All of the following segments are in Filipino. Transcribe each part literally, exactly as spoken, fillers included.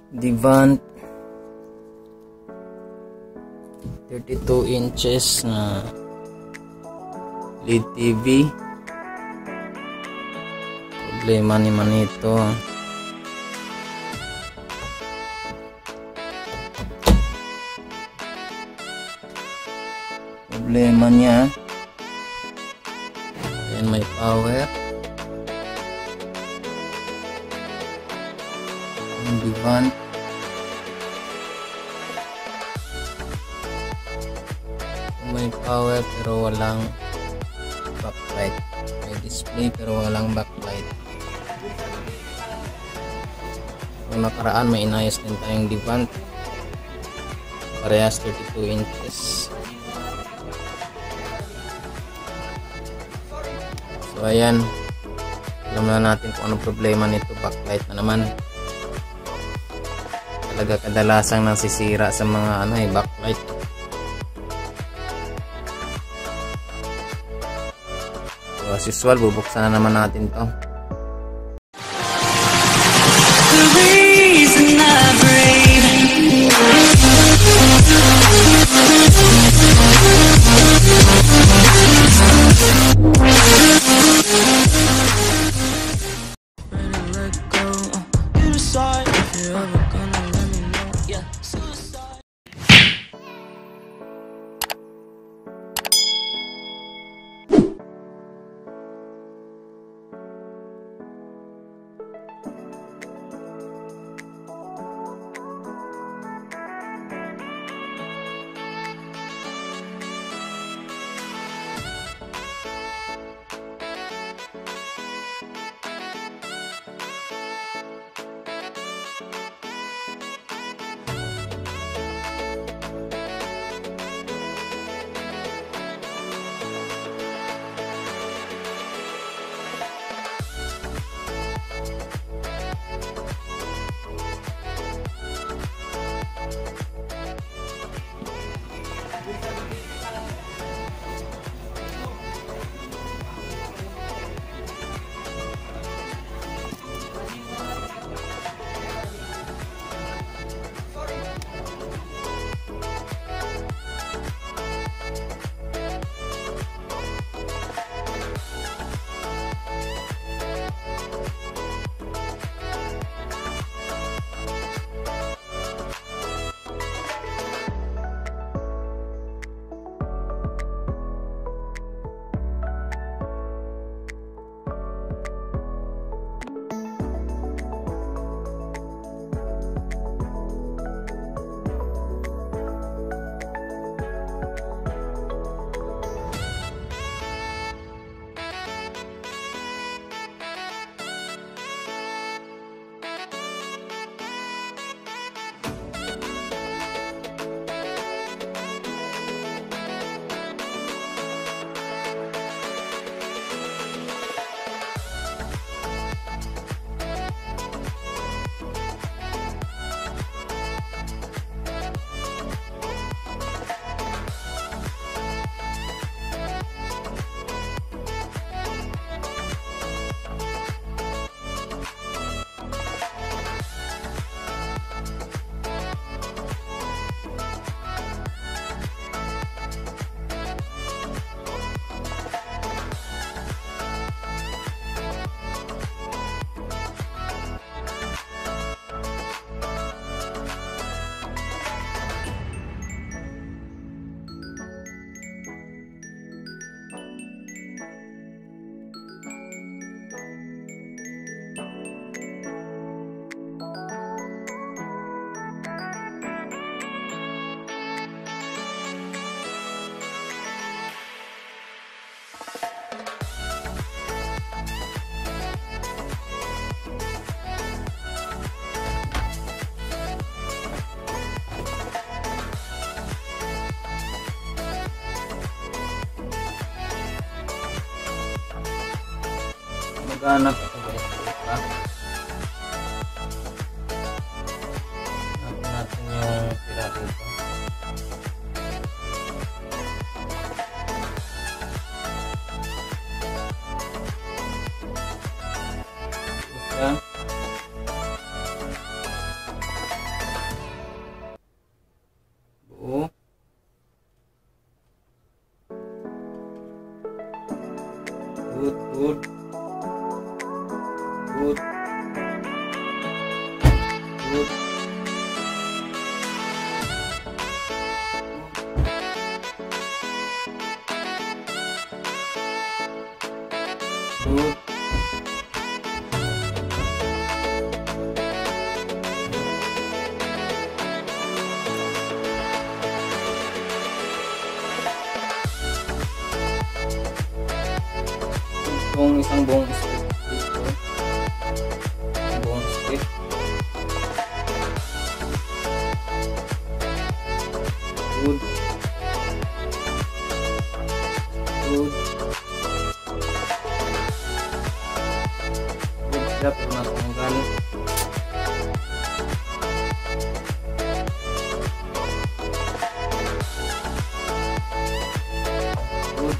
Devant thirty-two inches na L E D T V. Problema naman ito, problema niya, ayan, may power. Yung Devant, may power pero walang backlight. May display pero walang backlight. Nung nakaraan may inayos din tayong Devant, parehas thirty-two inches. So ayan, alam na natin kung anong problema nito. Backlight na naman. Talaga kadalasang nasisira sa mga ano eh, backlight. So as usual, bubuksan na naman natin to. The reason I breathe. Maghanap ako guys. Hanapin natin yung sira dito. Isa. Good. Good. Good. Itong isang buong strip dito. Isang buong strip. Good. Good. Good siya pero natanggal. Good.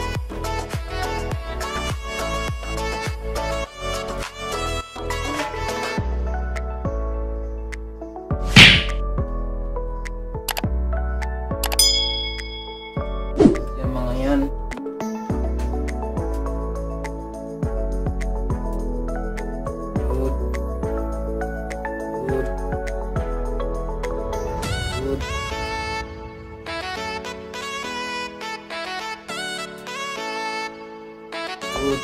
Yan mga yan. Good. Good. Good. Good.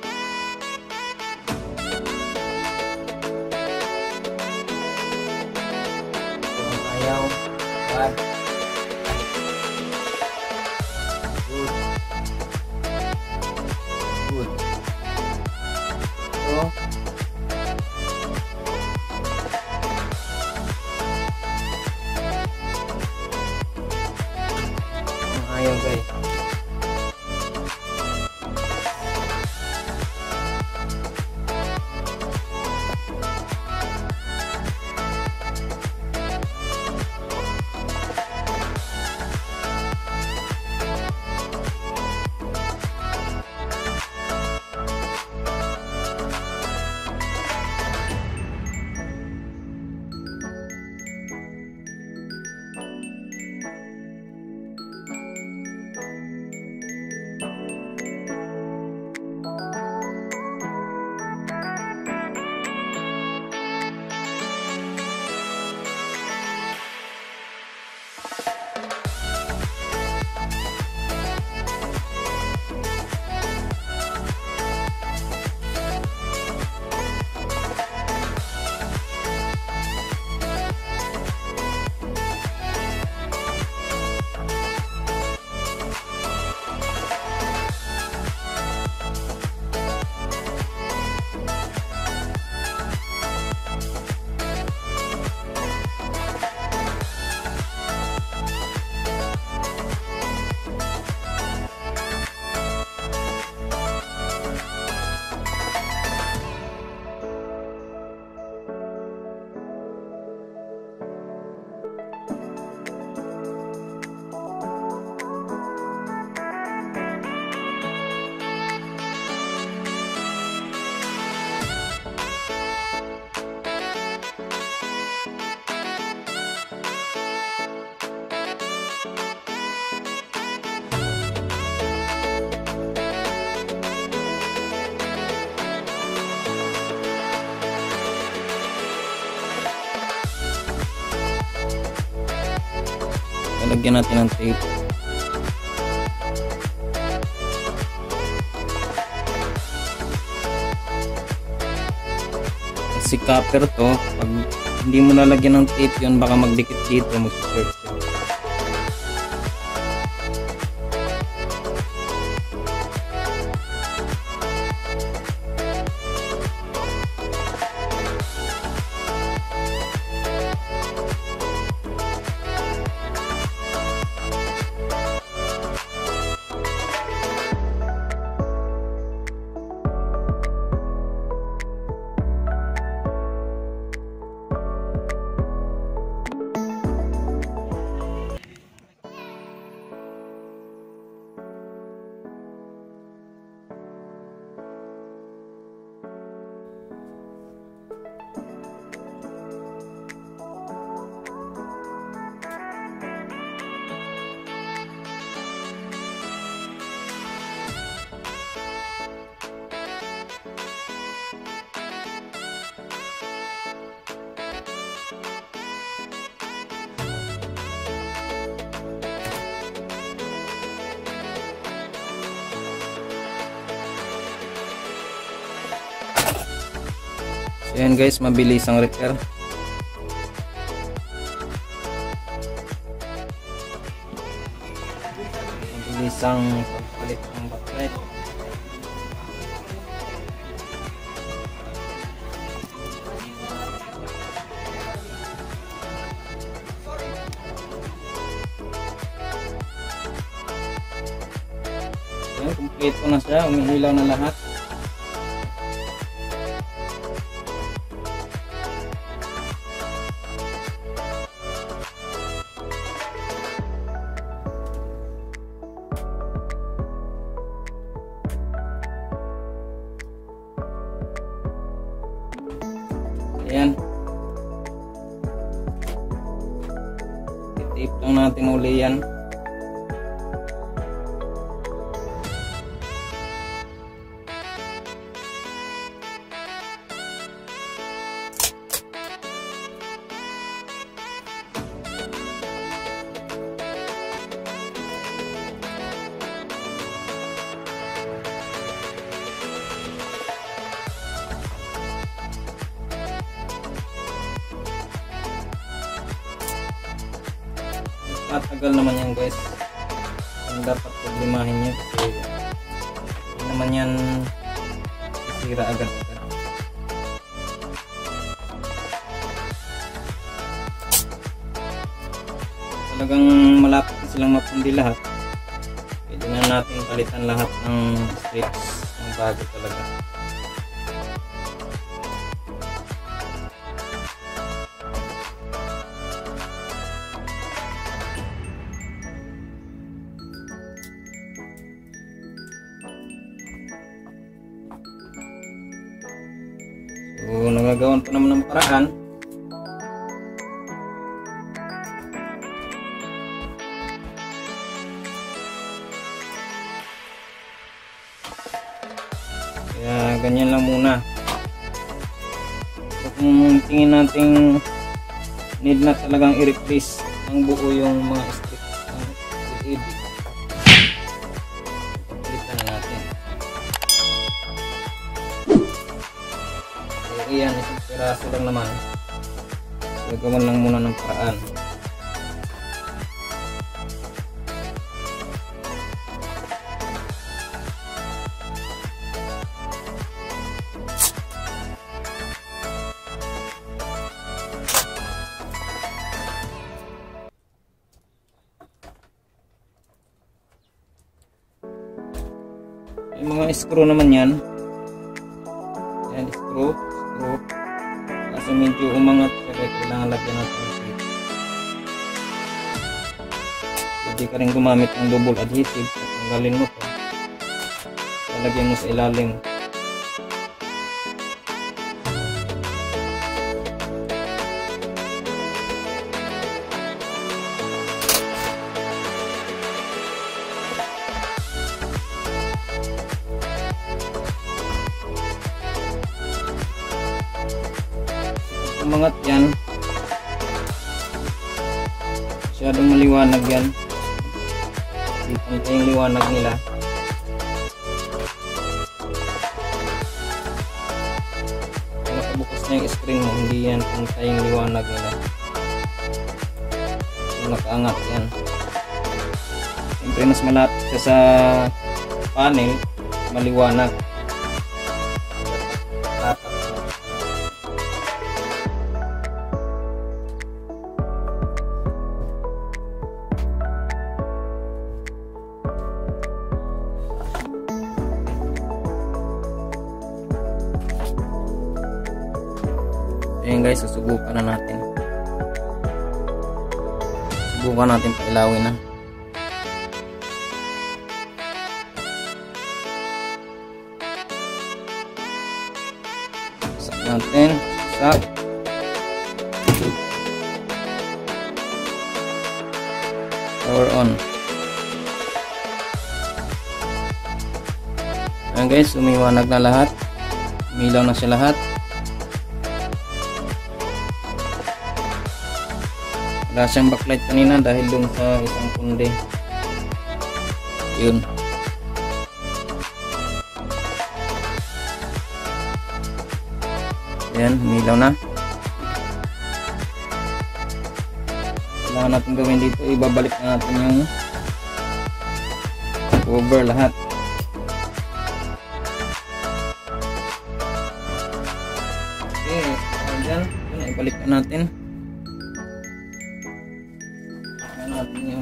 Kung ayaw, bad. Good. Good. So, kung ayaw guys. Lalagyan natin ng tape. Kasi copper to, pag hindi mo lalagyan ng tape yun, baka magdikit dito, mag-search yun. So yan guys, mabilis ang repair. Mabilis ang pagpalit ng backlight. Yan, kompleto na siya, umihilaw na lahat. Ayan. I-tape lang natin uli yan. Matagal naman yan guys. Ang dapat problemahin nyo kasi hindi naman yan sisira agad-agad. Talagang malapit na silang mapundi lahat. Pwede na natin palitan lahat ng strips ng bago talaga. So, nagagawan pa naman ng paraan. Kaya ganyan lang muna. So, kung tingin natin need na talagang i-replace ang buo yung mga strips ng L E D, pagpalitan na natin. Iyan, isang piraso lang naman. Gagawan lang muna ng paraan. Yung mga screw naman yan. Yan, screw. Kasi medyo umangat kaya kailangan lagyan natin ng tape. Pwede ka rin gumamit ng double adhesive. Tanggalin mo to, lalagyan mo sa ilalim. Umangat yan, masyadong maliwanag yan, hindi pantay yung liwanag nila. Kung nakabukas na yung screen mo, hindi yan pantay yung liwanag nila. Kung nakaangat yan, siyempre mas malapit siya sa panel, maliwanag. Ayan guys, susubukan na natin. Subukan natin pailawin na. Sak natin. Sak. Power on. Ayan guys, umiwanag na lahat. Umilaw na siya lahat. Wala siyang backlight kanina dahil dun sa isang pundi. Yun. Ayan, umilaw na. Kailangan natin gawin dito, ibabalik na natin yung cover lahat. Okay, ayan, ayan, ibalik na natin. Ayan natin yung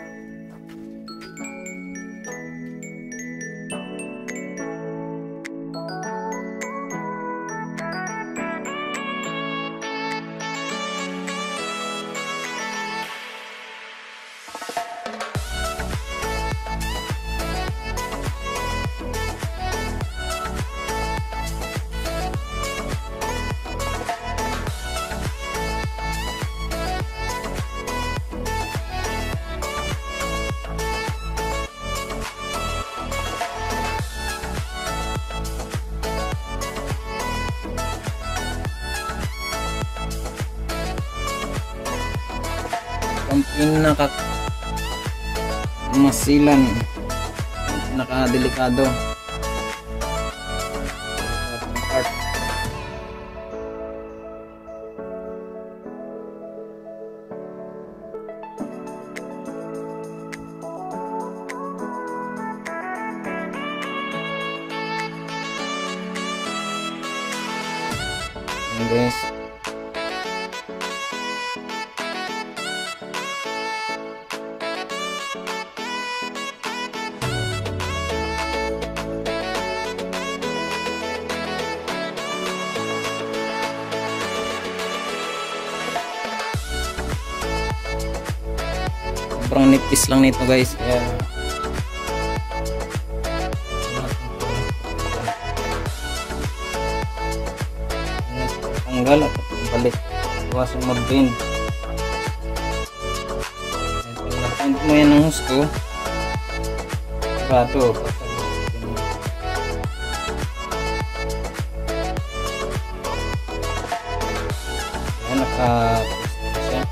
ang pinaka masilan, pinaka delikado part. Ayan guys, sobrang nipis lang nito guys, kaya tanggal at balik, iwasan mag-bend. Pag mo yan ng husto, sigurado yan, naka-post na siya.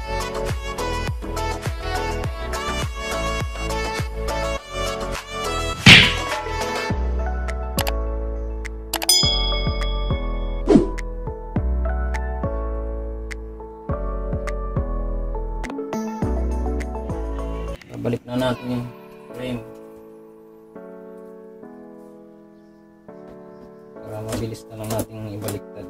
Balik na natin yung frame para mabilis na lang natin ibaliktad.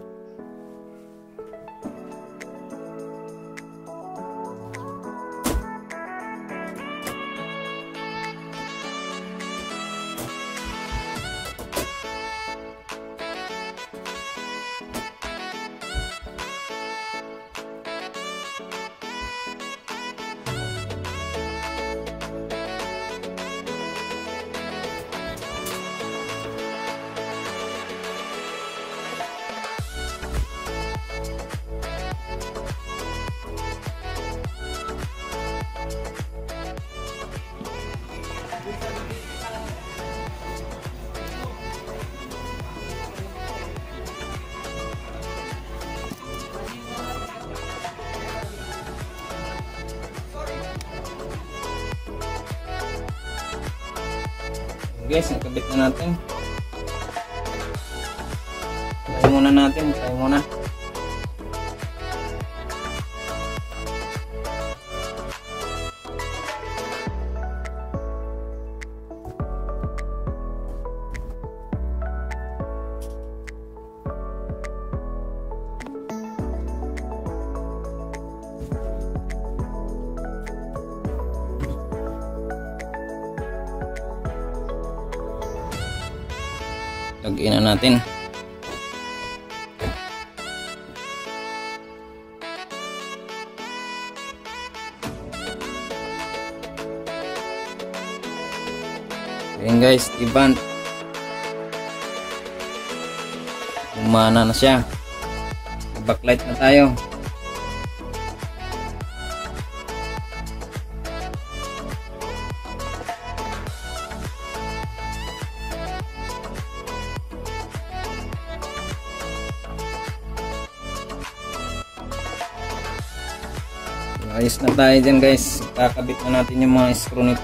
Guys, nakabit na natin. Try muna natin, try muna. Lagyan na natin. Ayan guys, ibang umana na siya. Backlight na tayo. Ayos na tayo dyan guys. Kakabit na natin yung mga screw nito.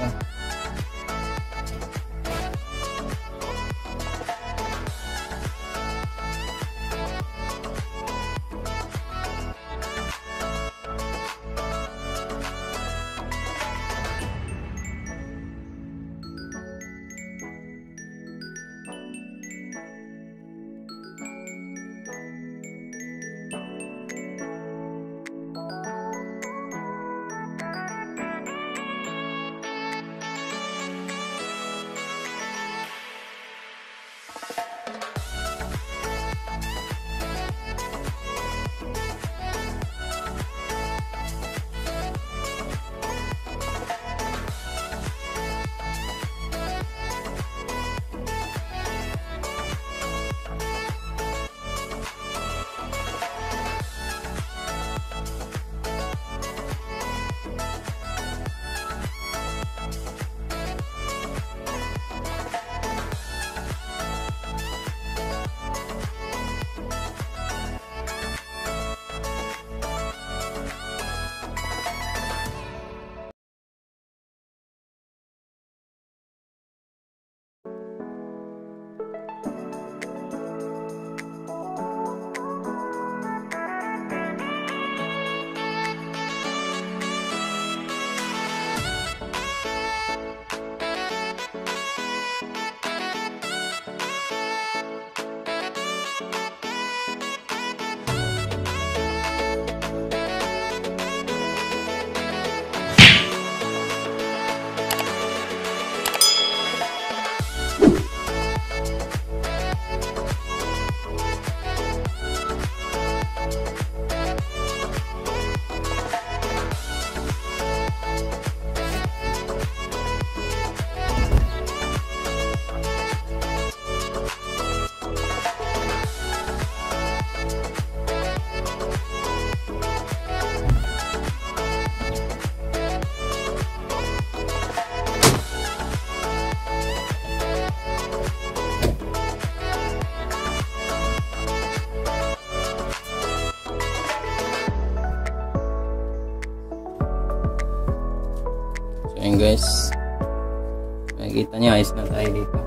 Ayan guys, makikita nyo, ayos na tayo dito.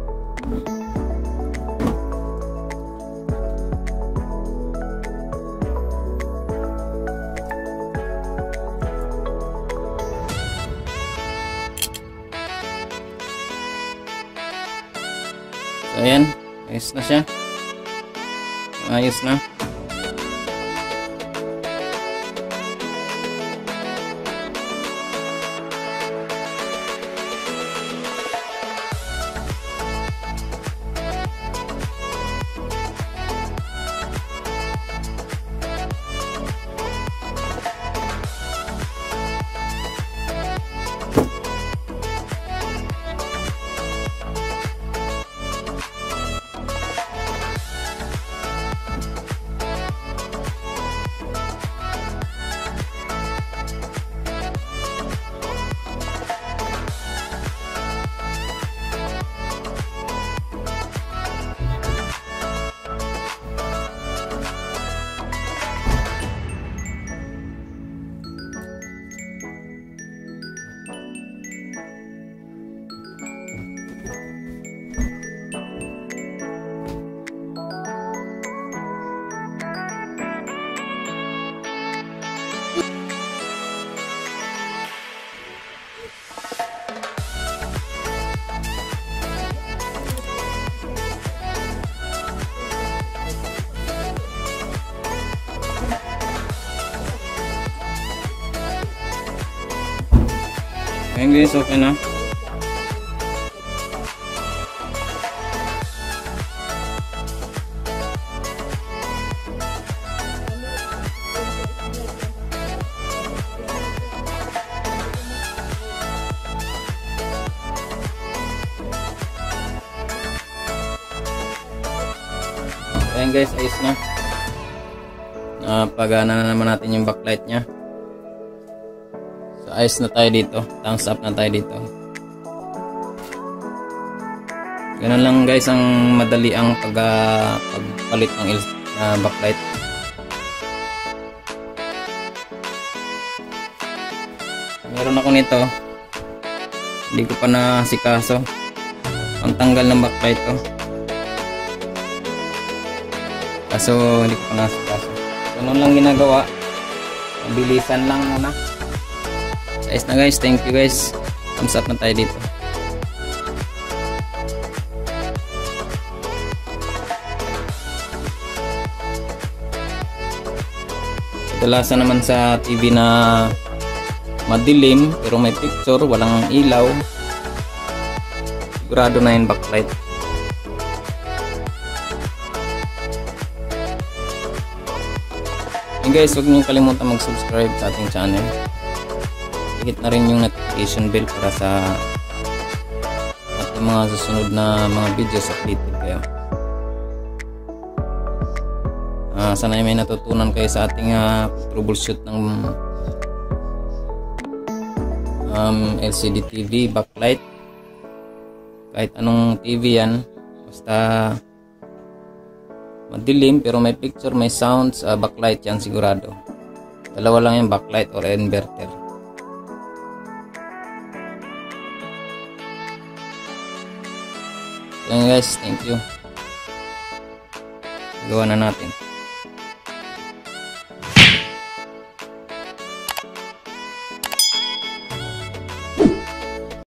So ayan, ayos na siya. Ayos na. Ayan guys, okay na. Ayan guys, ayos na. Napagana na naman natin yung backlight nya. Ayos na tayo dito. Thumbs up na tayo dito. Ganun lang guys ang madali ang pag, uh, pagpalit ng uh, backlight. Meron ako nito. Hindi ko pa nasikaso ang tanggal ng backlight ko. Kaso hindi ko pa nasikaso. Ganun lang ginagawa. Mabilisan lang muna. Ayos na guys, thank you guys. Thumbs up na tayo dito. Kadalasan naman sa T V na madilim pero may picture, walang ilaw, sigurado na yung backlight. And guys, huwag niyo kalimutan mag-subscribe sa ating channel. Higit na rin yung notification bell para sa ating mga susunod na mga videos updated kayo. Uh, sana ay may natutunan kayo sa ating uh, troubleshoot ng um, L C D T V backlight. Kahit anong T V yan, basta madilim pero may picture, may sounds, uh, backlight yan sigurado. Dalawa lang yung backlight or inverter. Ayan guys, thank you. Gawa na natin.